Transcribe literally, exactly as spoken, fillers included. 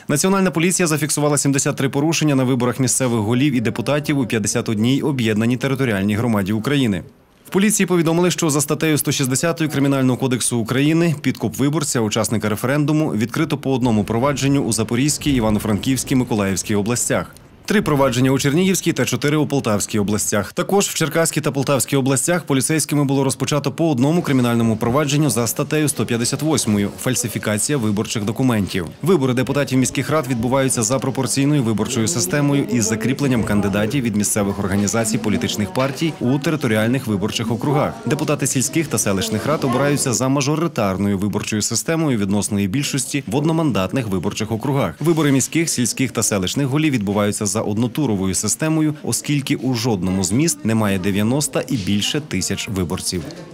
Національна поліція зафіксувала сімдесят три порушення на виборах місцевих голів і депутатів у п'ятдесят одній об'єднаній територіальній громаді України. В поліції повідомили, що за статтею сто шістдесят Кримінального кодексу України підкуп виборця, учасника референдуму, відкрито по одному провадженню у Запорізькій, Івано-Франківській, Миколаївській областях. Три провадження у Чернігівській та чотири у Полтавській областях. Також в Черкаській та Полтавській областях поліцейськими було розпочато по одному кримінальному провадженню за статтею сто п'ятдесят восьмою – фальсифікація виборчих документів. Вибори депутатів міських рад відбуваються за пропорційною виборчою системою із закріпленням кандидатів від місцевих організацій політичних партій у територіальних виборчих округах. Депутати сільських та селищних рад обираються за мажоритарною виборчою системою відносної більшості в одномандатних виборчих округах. Вибори міських, сільських та селищних голів відбуваються за однотуровою системою, оскільки у жодному з міст немає дев'яноста і більше тисяч виборців.